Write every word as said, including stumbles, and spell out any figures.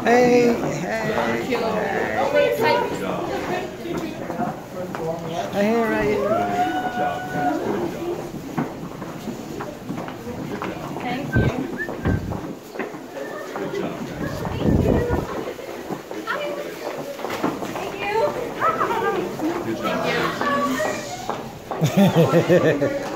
Hey, hey. Thank you. Hey, Oh, wait, side. hey, right here. Good job, guys. Good job. Thank you. Good job, guys. Thank you. Good job, guys. Hey.